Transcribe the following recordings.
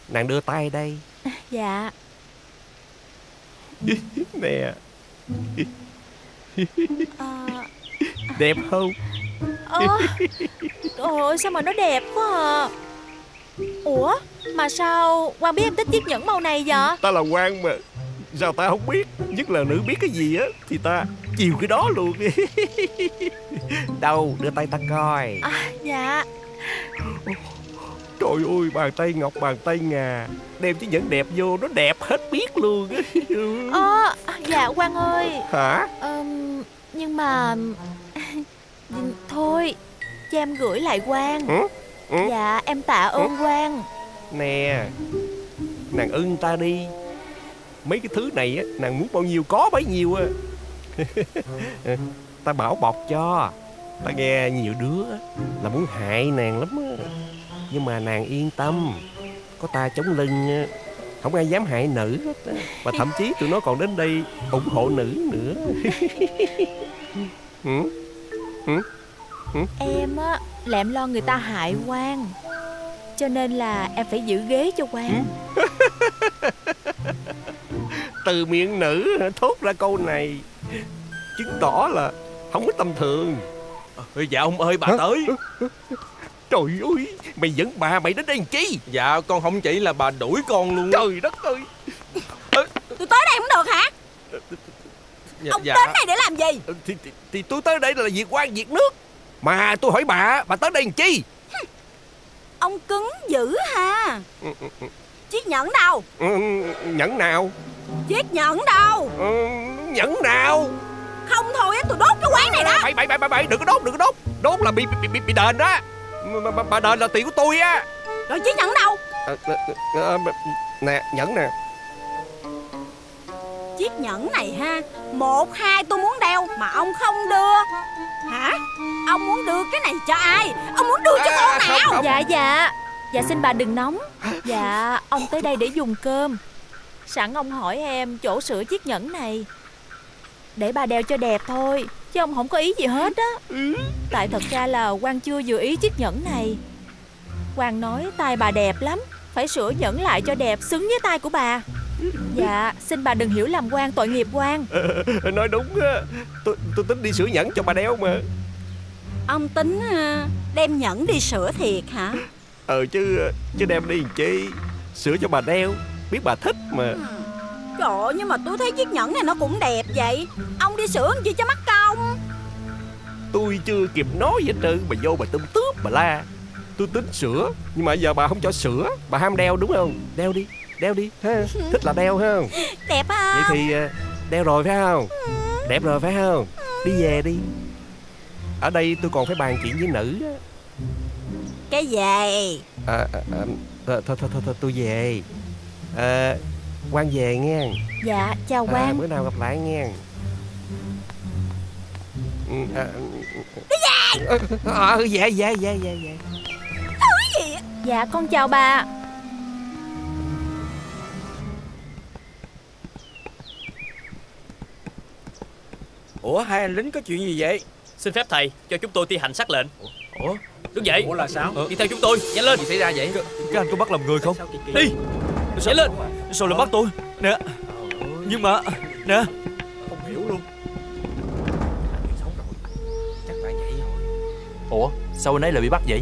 Nàng đưa tay đây. Dạ. Nè. à, Đẹp không? Trời ơi, sao mà nó đẹp quá à. Ủa, mà sao Quang biết em thích chiếc nhẫn màu này vậy? Ta là Quang mà. Sao ta không biết? Nhất là nữ biết cái gì á thì ta chiều cái đó luôn. Đâu, đưa tay ta coi. Dạ. Trời ơi, bàn tay ngọc, bàn tay ngà. Đem chiếc nhẫn đẹp vô, nó đẹp hết biết luôn. Dạ Quang ơi. Hả? Nhưng mà thôi, cho em gửi lại Quang. Dạ, em tạ ơn Quang. Nè, nàng ưng ta đi. Mấy cái thứ này á, nàng muốn bao nhiêu có bấy nhiêu á. Ta bảo bọc cho. Ta nghe nhiều đứa là muốn hại nàng lắm á. Nhưng mà nàng yên tâm, có ta chống lưng á, không ai dám hại nữ hết á. Và thậm chí tụi nó còn đến đây ủng hộ nữ nữa. Em á là em lo người ta hại Quang, cho nên là em phải giữ ghế cho Quang. Từ miệng nữ thốt ra câu này chứng tỏ là không có tầm thường. Dạ ông ơi, bà tới. Trời ơi, mày dẫn bà mày đến đây làm chi? Dạ con không chỉ là bà đuổi con luôn. Trời đất ơi. Tôi tới đây không được hả? Ông đến đây để làm gì? Thì tôi tới đây là việc quan việc nước. Mà tôi hỏi bà tới đây làm chi? Ông cứng dữ ha. Chiếc nhẫn đâu? Nhẫn nào? Chiếc nhẫn đâu? Nhẫn nào? Không thôi tôi đốt cái quán này đó. Bậy, đừng có đốt. Đốt là bị đền đó. Bà đền là tiền của tôi á. Rồi chiếc nhẫn đâu? Nè, nhẫn nè. Chiếc nhẫn này ha, 1, 2 tôi muốn đeo mà ông không đưa. Hả? Ông muốn đưa cái này cho ai? Ông muốn đưa cho con nào? Không. Dạ xin bà đừng nóng. Dạ, ông tới đây để dùng cơm. Sẵn ông hỏi em chỗ sửa chiếc nhẫn này, để bà đeo cho đẹp thôi, chứ ông không có ý gì hết á. Tại thật ra là Quang chưa vừa ý chiếc nhẫn này. Quang nói tay bà đẹp lắm, phải sửa nhẫn lại cho đẹp xứng với tay của bà. Dạ, xin bà đừng hiểu lầm Quang, tội nghiệp Quang. Nói đúng á. Tôi tính đi sửa nhẫn cho bà đeo mà. Ông tính đem nhẫn đi sửa thiệt hả? Chứ đem đi làm chi? Sửa cho bà đeo, biết bà thích mà. Trời ơi, nhưng mà tôi thấy chiếc nhẫn này nó cũng đẹp vậy. Ông đi sửa làm chi cho mắc công? Tôi chưa kịp nói gì hết trơn, bà vô bà tùm tướp bà la. Tôi tính sửa, nhưng mà giờ bà không cho sửa. Bà ham đeo đúng không? Đeo đi ha. Thích là đeo ha. Đẹp không? Vậy thì đeo rồi phải không? Đẹp rồi phải không? Đi về đi. Ở đây tôi còn phải bàn chuyện với nữ á. Cái gì? Thôi tôi về. Quang về nghe. Dạ, chào Quang. Bữa nào gặp lại nghe. Dạ. Thứ gì? Dạ con chào bà. Ủa, hai anh lính có chuyện gì vậy? Xin phép thầy cho chúng tôi thi hành sắc lệnh. Ủa? Đứng dậy. Ủa là sao? Đi theo chúng tôi, nhanh lên. Gì xảy ra vậy? Các anh có bắt làm người không? Đi, nhanh lên. Sao lại bắt tôi? Nè. Nhưng mà nè. Không hiểu luôn. Chắc là vậy rồi. Ủa, sao anh ấy lại bị bắt vậy?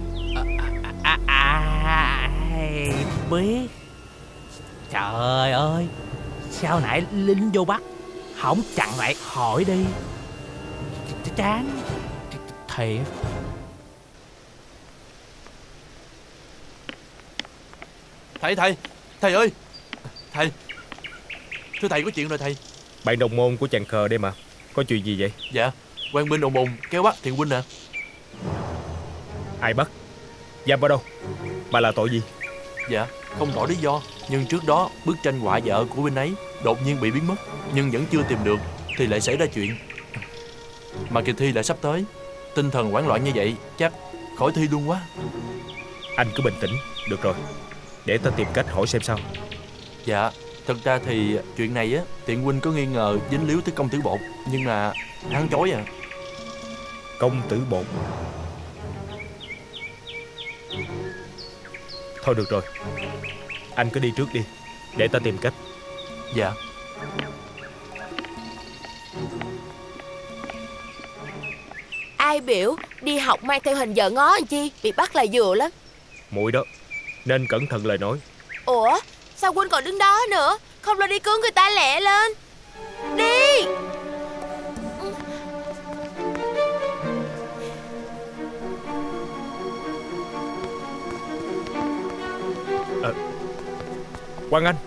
Biết. Trời ơi, sao nãy lính vô bắt không chặn lại hỏi đi. Chán thiệt. Thầy ơi. Thầy. Thưa thầy, có chuyện rồi thầy. Bạn đồng môn của chàng khờ đây mà. Có chuyện gì vậy? Dạ, quan binh ồn ồn kéo bắt Thiện huynh nè. Ai bắt? Giam ở đâu? Bà là tội gì? Dạ, không rõ lý do, nhưng trước đó bức tranh họa vợ của huynh ấy đột nhiên bị biến mất, nhưng vẫn chưa tìm được thì lại xảy ra chuyện. Mà kỳ thi lại sắp tới, tinh thần hoảng loạn như vậy chắc khỏi thi luôn quá. Anh cứ bình tĩnh. Được rồi, để ta tìm cách hỏi xem sao. Dạ, thật ra thì chuyện này á, Thiện huynh có nghi ngờ dính líu tới Công Tử Bột, nhưng mà hắn chối à. Công Tử Bột? Thôi được rồi, Anh cứ đi trước đi, để ta tìm cách. Dạ. Ai biểu đi học mang theo hình vợ ngó anh chi, bị bắt là vừa lắm. Muội đó, nên cẩn thận lời nói. Ủa, sao Quynh còn đứng đó nữa? Không lo đi cứu người ta lẹ lên. Đi. Quang Anh.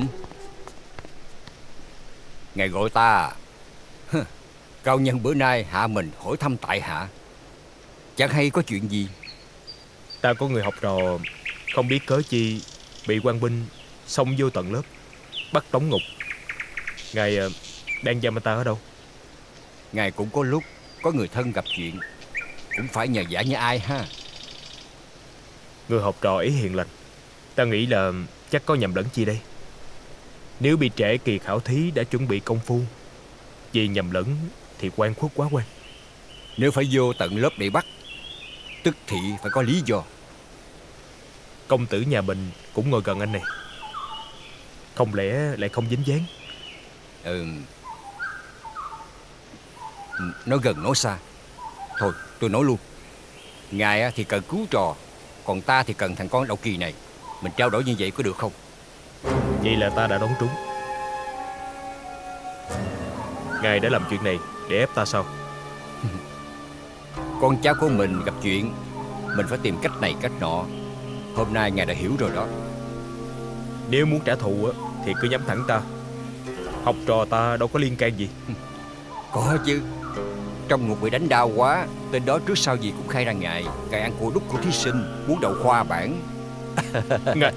Ngài gọi ta à? Cao nhân bữa nay hạ mình hỏi thăm tại hạ, chẳng hay có chuyện gì. Ta có người học trò không biết cớ chi bị quan binh xông vô tận lớp, bắt tống ngục. Ngài đang giam anh ta ở đâu? Ngài cũng có lúc có người thân gặp chuyện, cũng phải nhờ vả như ai ha. Người học trò ấy hiền lành, ta nghĩ là chắc có nhầm lẫn chi đây. Nếu bị trễ kỳ khảo thí đã chuẩn bị công phu, vì nhầm lẫn thì oan khuất quá quan. Nếu phải vô tận lớp để bắt, tức thì phải có lý do. Công tử nhà mình cũng ngồi gần anh này, không lẽ lại không dính dáng? Nói gần nói xa. Thôi tôi nói luôn. Ngài thì cần cứu trò, còn ta thì cần thằng con đậu kỳ này. Mình trao đổi như vậy có được không? Vậy là ta đã đoán trúng. Ngài đã làm chuyện này để ép ta sao? Con cháu của mình gặp chuyện, mình phải tìm cách này cách nọ. Hôm nay ngài đã hiểu rồi đó. Nếu muốn trả thù thì cứ nhắm thẳng ta. Học trò ta đâu có liên can gì. Có chứ. Trong ngục bị đánh đau quá, tên đó trước sau gì cũng khai ra ngài ăn cua đúc của thí sinh, muốn đậu khoa bản. Ngài...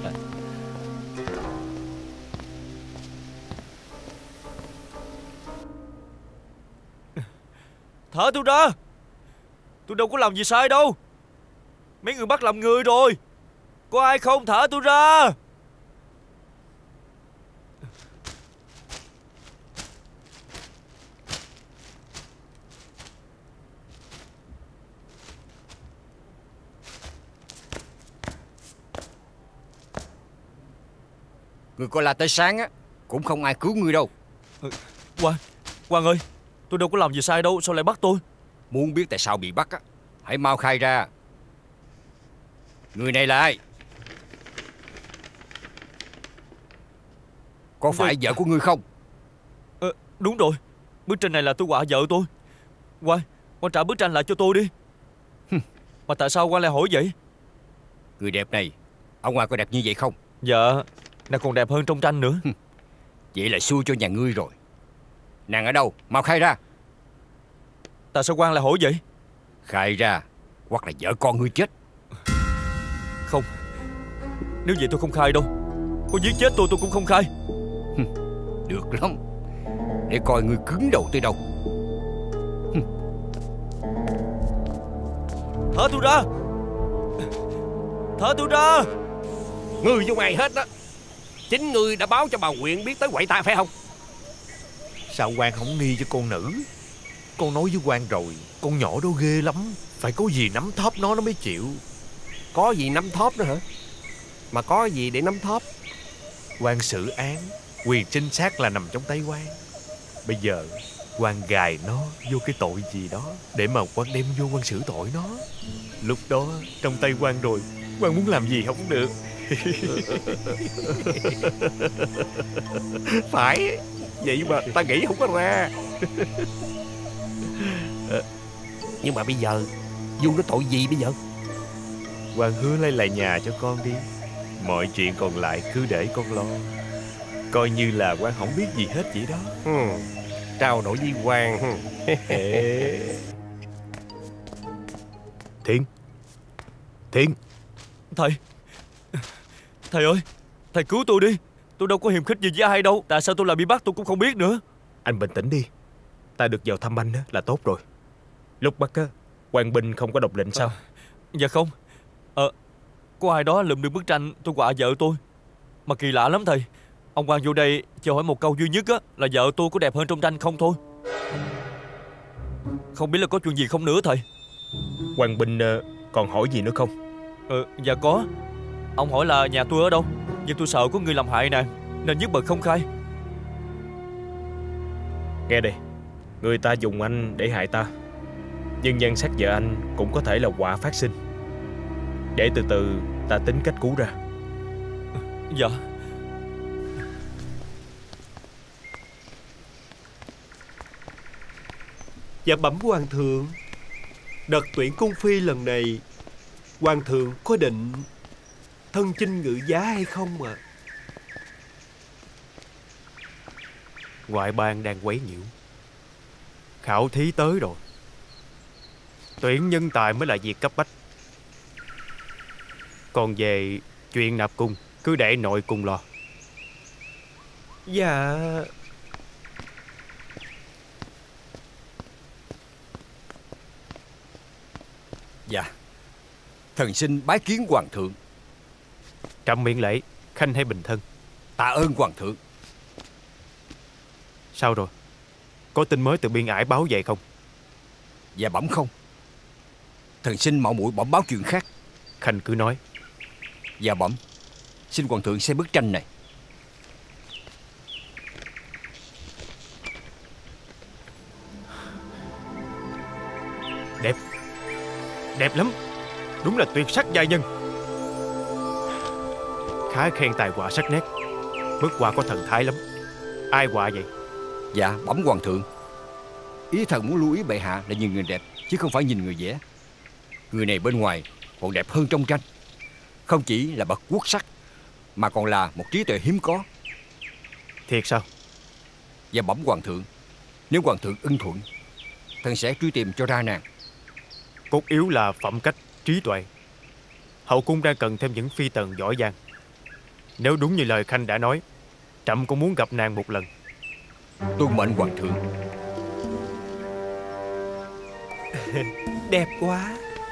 Thả tôi ra. Tôi đâu có làm gì sai đâu. Mấy người bắt làm người rồi. Có ai không, thả tôi ra. Người coi la tới sáng á, cũng không ai cứu ngươi đâu. Quang ơi, tôi đâu có làm gì sai đâu, sao lại bắt tôi? Muốn biết tại sao bị bắt á, hãy mau khai ra. Người này là ai? Có phải vợ của ngươi không? Đúng rồi, bức tranh này là tôi họa vợ tôi. Quang trả bức tranh lại cho tôi đi. Mà tại sao Quang lại hỏi vậy? Người đẹp này, ở ngoài có đẹp như vậy không? Dạ, nàng còn đẹp hơn trong tranh nữa. Vậy là xui cho nhà ngươi rồi. Nàng ở đâu? Mau khai ra. Tại sao Quang lại hỏi vậy? Khai ra, hoặc là vợ con ngươi chết. Không, nếu vậy tôi không khai đâu. Có giết chết tôi cũng không khai. Được lắm. Để coi ngươi cứng đầu tới đâu. Thả tôi ra. Thả tôi ra. Ngươi vô ai hết đó. Chính ngươi đã báo cho bà huyện biết tới quậy ta phải không? Sao quan không nghi cho con nữ? Con nói với quan rồi, con nhỏ đó ghê lắm, phải có gì nắm thóp nó mới chịu. Có gì nắm thóp nữa hả? Mà có gì để nắm thóp? Quan xử án, quyền trinh sát là nằm trong tay quan. Bây giờ quan gài nó vô cái tội gì đó để mà quan đem vô quan xử tội nó. Lúc đó trong tay quan rồi, quan muốn làm gì không được. Phải. Vậy mà ta nghĩ không có ra. Nhưng mà bây giờ Dung nó tội gì bây giờ? Quan hứa lấy lại nhà cho con đi. Mọi chuyện còn lại cứ để con lo. Coi như là quan không biết gì hết vậy đó. Trao đổi với quan. Thiên. Thầy ơi, thầy cứu tôi đi. Tôi đâu có hiềm khích gì với ai đâu. Tại sao tôi lại bị bắt tôi cũng không biết nữa. Anh bình tĩnh đi. Ta được vào thăm anh là tốt rồi. Lúc bắt quan binh không có đọc lệnh sao? Dạ không. Có ai đó lượm được bức tranh tôi họa vợ tôi. Mà kỳ lạ lắm thầy. Ông quan vô đây cho hỏi một câu duy nhất là vợ tôi có đẹp hơn trong tranh không thôi. Không biết là có chuyện gì không nữa thầy. Quan binh còn hỏi gì nữa không? Dạ có. Ông hỏi là nhà tôi ở đâu, Nhưng tôi sợ có người làm hại nàng, nên nhất bật không khai. Nghe đây, người ta dùng anh để hại ta, nhưng nhan sắc vợ anh cũng có thể là họa phát sinh. Để từ từ ta tính cách cứu ra. Dạ. Dạ bẩm hoàng thượng, đợt tuyển cung phi lần này, hoàng thượng có định thân chinh ngự giá hay không ạ? Ngoại bang đang quấy nhiễu. Khảo thí tới rồi. Tuyển nhân tài mới là việc cấp bách. Còn về chuyện nạp cung, cứ để nội cung lo. Dạ. Dạ, thần xin bái kiến hoàng thượng. Trẫm miễn lễ, khanh hay bình thân. Tạ ơn hoàng thượng. Sao rồi? Có tin mới từ biên ải báo về không? Dạ bẩm không. Thần xin mạo muội bẩm báo chuyện khác. Khanh cứ nói. Dạ bẩm. Xin hoàng thượng xem bức tranh này. Đẹp. Đẹp lắm. Đúng là tuyệt sắc giai nhân. Khá khen tài họa sắc nét. Bức họa có thần thái lắm. Ai họa vậy? Dạ bẩm hoàng thượng, ý thần muốn lưu ý bệ hạ là nhìn người đẹp, chứ không phải nhìn người vẽ. Người này bên ngoài còn đẹp hơn trong tranh. Không chỉ là bậc quốc sắc, mà còn là một trí tuệ hiếm có. Thiệt sao? Dạ bẩm hoàng thượng, nếu hoàng thượng ưng thuận, thần sẽ truy tìm cho ra nàng. Cốt yếu là phẩm cách, trí tuệ. Hậu cung đang cần thêm những phi tần giỏi giang. Nếu đúng như lời Khanh đã nói, trẫm cũng muốn gặp nàng một lần. Tuân mệnh hoàng thượng. Đẹp quá.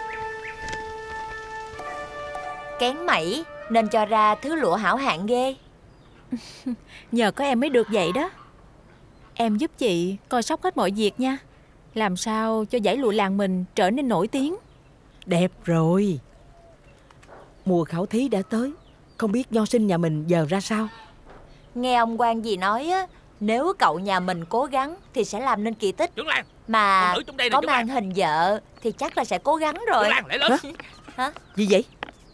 Kén mẩy nên cho ra thứ lụa hảo hạng ghê. Nhờ có em mới được vậy đó. Em giúp chị coi sóc hết mọi việc nha. Làm sao cho dãy lụa làng mình trở nên nổi tiếng. Đẹp rồi. Mùa khảo thí đã tới, không biết nho sinh nhà mình giờ ra sao? Nghe ông quan gì nói á, nếu cậu nhà mình cố gắng thì sẽ làm nên kỳ tích. Trưởng Lan, mà đây có mang hình vợ thì chắc là sẽ cố gắng rồi. Trưởng Lan, lại lên. Hả? Gì vậy?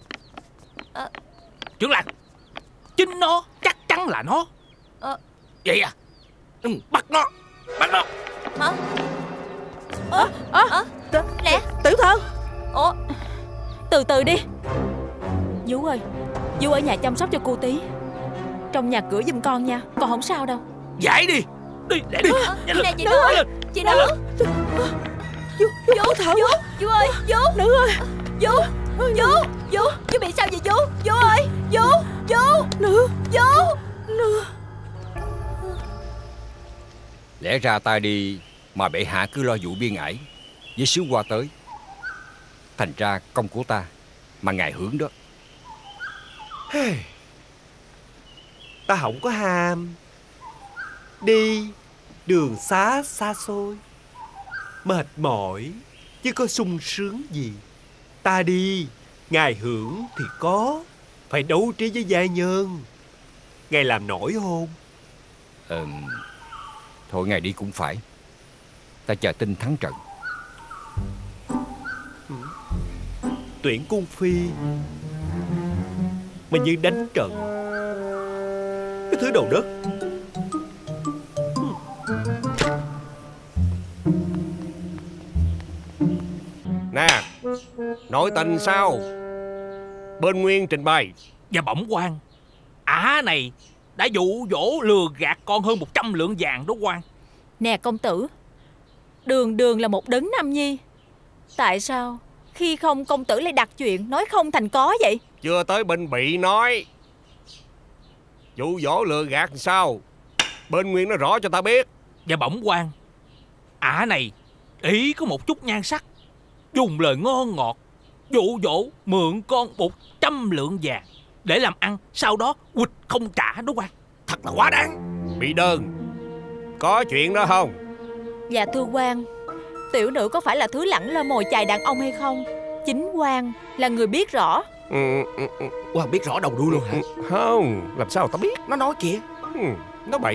Trưởng Lan, chính nó, chắc chắn là nó. Vậy à? Bắt nó. Hả? Nè, Tiểu Thư. Ủa? Từ từ đi. Vú ơi, vú ở nhà chăm sóc cho cô tí. Trong nhà cửa giùm con nha, con không sao đâu. Giải đi. Đi, để đi. Nè chị Nữ, chị Nữ. Vú ơi, Vú. Nữ ơi. Vú bị sao vậy Vú? Vú ơi, Vú. Nữ. Vú. Lẽ ra ta đi mà bệ hạ cứ lo vụ biên ải với sứ qua tới. Thành ra công của ta mà ngài hưởng đó. Ta không có ham. Đi đường xá xa xôi, mệt mỏi chứ có sung sướng gì. Ta đi, ngài hưởng thì có. Phải đấu trí với gia nhân. Ngài làm nổi không? Thôi ngài đi cũng phải. Ta chờ tin thắng trận. Tuyển cung phi mà như đánh trận. Cái thứ đầu đất. Nè, nội tình sao? Bên Nguyên trình bày. Và bẩm quan, ả này đã dụ dỗ lừa gạt con hơn 100 lượng vàng đó quan. Nè công tử, đường là một đấng nam nhi. Tại sao khi không công tử lại đặt chuyện nói không thành có vậy? Chưa tới bên bị nói. Dụ dỗ lừa gạt sao? Bên Nguyên nó rõ cho ta biết. Và bẩm quan, ả này ý có một chút nhan sắc, dùng lời ngon ngọt dụ dỗ mượn con 100 lượng vàng để làm ăn, sau đó quỵt không trả đó quan. Thật là quá đáng. Bị đơn, có chuyện đó không? Dạ thưa quan, tiểu nữ có phải là thứ lẳng lơ mồi chài đàn ông hay không? Chính quan là người biết rõ. Quan biết rõ đầu đuôi luôn hả? Không, làm sao tao biết? Nó nói kìa. Nó bậy.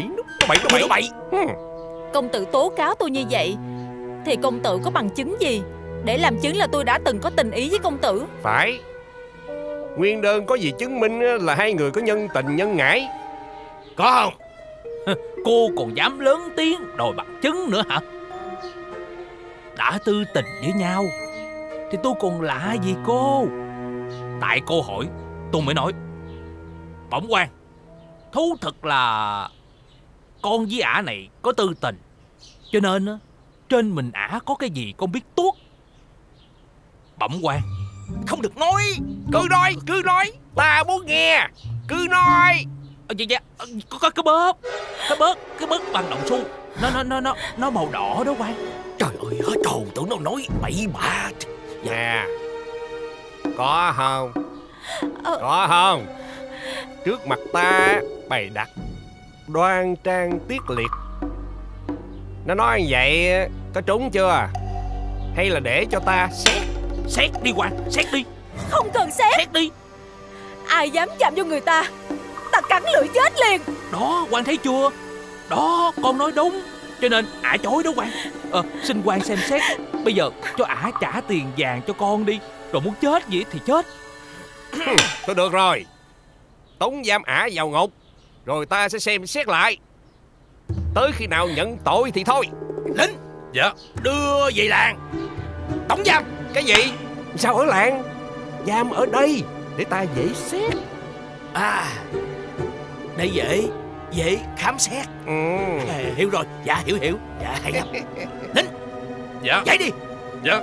Công tử tố cáo tôi như vậy thì công tử có bằng chứng gì để làm chứng là tôi đã từng có tình ý với công tử? Phải. Nguyên đơn có gì chứng minh là hai người có nhân tình nhân ngãi? Có không? Cô còn dám lớn tiếng đòi bằng chứng nữa hả? Đã tư tình với nhau thì tôi còn lạ gì cô? Tại cô hỏi tôi mới nói. Bẩm quan, thú thật là con với ả này có tư tình, cho nên trên mình ả có cái gì con biết tuốt. Bẩm quan, không được nói. Cứ nói, ta muốn nghe. Cứ nói. Dạ, có cái bớt bằng đồng xu. Nó màu đỏ đó quan. Trời ơi, hết hồn, tưởng nó nói bậy bạ. Nè, có không? Có không? Trước mặt ta bày đặt đoan trang tiết liệt. Nó nói như vậy có trúng chưa? Hay là để cho ta xét? Xét đi quan, xét đi. Không cần xét. Xét đi. Ai dám chạm vô người ta, ta cắn lưỡi chết liền. Đó, quan thấy chưa? Đó, con nói đúng. Cho nên ả chối đó quan. Xin quan xem xét. Bây giờ cho ả trả tiền vàng cho con đi. Rồi muốn chết gì thì chết. Thôi được rồi, tống giam ả vào ngục, rồi ta sẽ xem xét lại. Tới khi nào nhận tội thì thôi. Lính. Dạ. Đưa về làng tống giam. Cái gì? Sao ở làng? Giam ở đây để ta dễ xét. À, đây dễ khám xét. Hiểu rồi. Dạ, hiểu. Dạ, hay lắm. Lính. Dạ. Dậy đi. Dạ.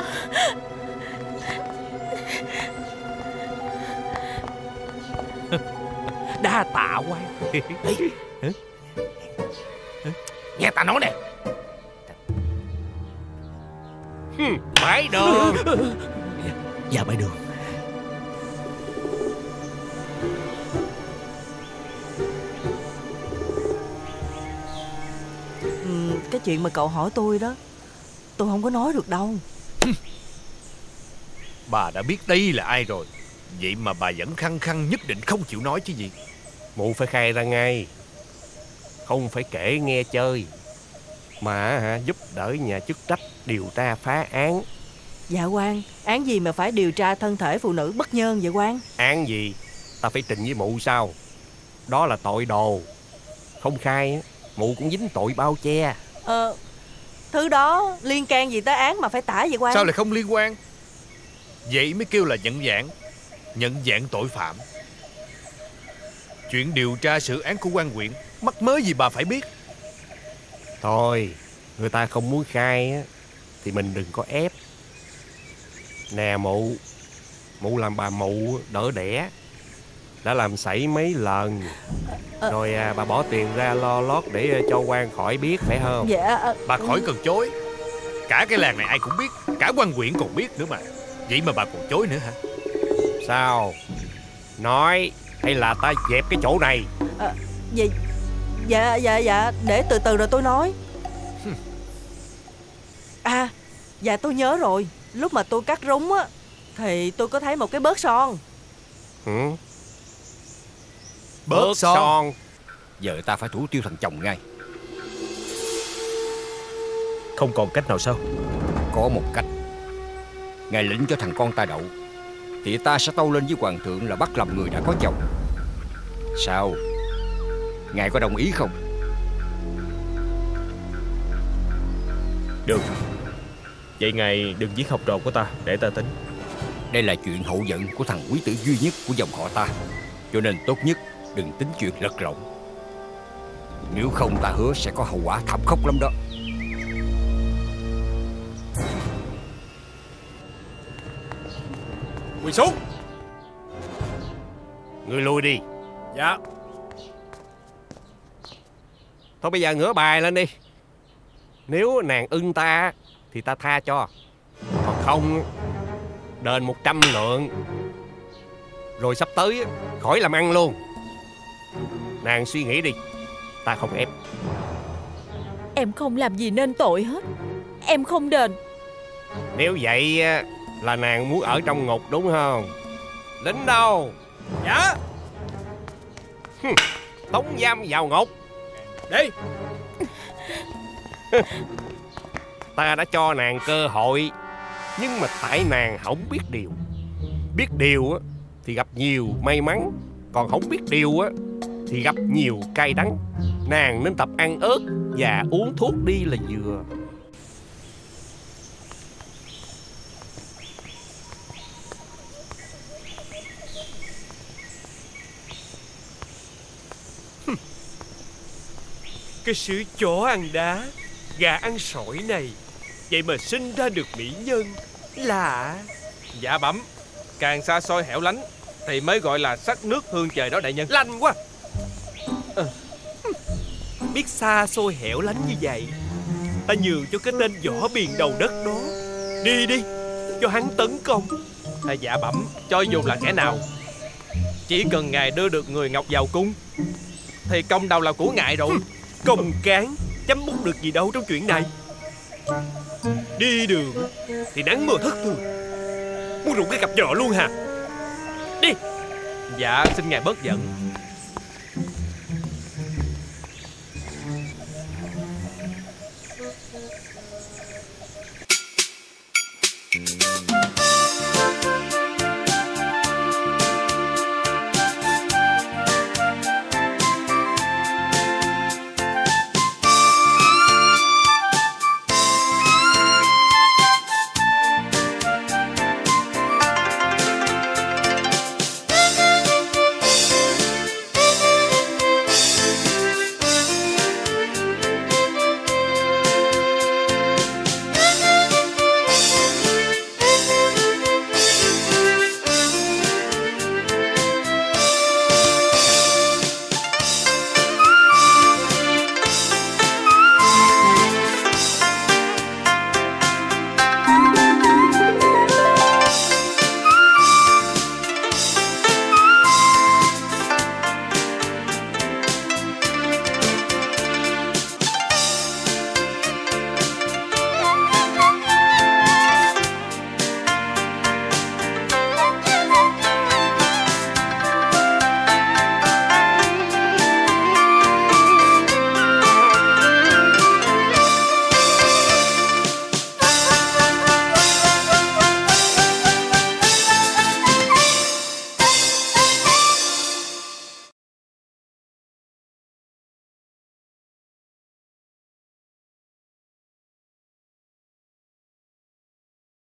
Đa tạ quan. Nghe ta nói nè. Bãi đường. Dạ, bãi đường. Cái chuyện mà cậu hỏi tôi đó, tôi không có nói được đâu. Bà đã biết đây là ai rồi, vậy mà bà vẫn khăng khăng nhất định không chịu nói chứ gì. Mụ phải khai ra ngay, không phải kể nghe chơi, mà giúp đỡ nhà chức trách điều tra phá án. Dạ quan, án gì mà phải điều tra thân thể phụ nữ bất nhân vậy quan? Án gì ta phải trình với mụ sao? Đó là tội đồ. Không khai mụ cũng dính tội bao che. Thứ đó liên can gì tới án mà phải tả vậy quan? Sao lại không liên quan? Vậy mới kêu là nhận dạng tội phạm. Chuyện điều tra xử án của quan huyện mắc mớ gì bà phải biết. Thôi, người ta không muốn khai thì mình đừng có ép. Nè mụ làm bà mụ đỡ đẻ, đã làm sảy mấy lần rồi bà bỏ tiền ra lo lót để cho quan khỏi biết, phải không? Dạ. Bà khỏi cần chối. Cả cái làng này ai cũng biết, cả quan huyện còn biết nữa mà. Vậy mà bà còn chối nữa hả? Sao? Nói hay là ta dẹp cái chỗ này? Dạ, để từ từ rồi tôi nói. À, dạ tôi nhớ rồi. Lúc mà tôi cắt rúng á thì tôi có thấy một cái bớt son. Bớt son? Giờ ta phải thủ tiêu thằng chồng ngay. Không còn cách nào sao? Có một cách. Ngài lĩnh cho thằng con ta đậu thì ta sẽ tâu lên với hoàng thượng là bắt làm người đã có chồng. Sao? Ngài có đồng ý không? Được. Vậy ngài đừng giết học trò của ta, để ta tính. Đây là chuyện hậu vận của thằng quý tử duy nhất của dòng họ ta, cho nên tốt nhất đừng tính chuyện lật lọng. Nếu không ta hứa sẽ có hậu quả thảm khốc lắm đó. Quỳ xuống. Ngươi lui đi. Dạ. Thôi bây giờ ngửa bài lên đi. Nếu nàng ưng ta thì ta tha cho, còn không đền 100 lượng. Rồi sắp tới khỏi làm ăn luôn. Nàng suy nghĩ đi, ta không ép. Em không làm gì nên tội hết, em không đền. Nếu vậy là nàng muốn ở trong ngục đúng không? Lính đâu? Dạ. Tống giam vào ngục. Đi. Ta đã cho nàng cơ hội, nhưng mà tại nàng không biết điều. Biết điều á thì gặp nhiều may mắn, còn không biết điều á thì gặp nhiều cay đắng. Nàng nên tập ăn ớt và uống thuốc đi là vừa. Cái sự chó ăn đá, gà ăn sỏi này, vậy mà sinh ra được mỹ nhân. Lạ. Dạ bẩm, càng xa xôi hẻo lánh thì mới gọi là sắc nước hương trời đó đại nhân. Lanh quá. Biết xa xôi hẻo lánh như vậy, ta nhường cho cái tên võ biền đầu đất đó. Đi đi, cho hắn tấn công. Dạ bẩm, cho dù là kẻ nào, chỉ cần ngài đưa được người ngọc vào cung thì công đầu là của ngài rồi. Công cán chấm bút được gì đâu trong chuyện này. Đi đường thì nắng mưa thất thường, muốn rụng cái cặp giò luôn hả? Đi. Dạ xin ngài bớt giận.